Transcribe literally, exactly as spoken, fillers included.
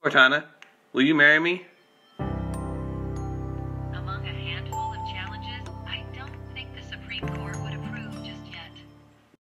Cortana, will you marry me? Among a handful of challenges, I don't think the Supreme Court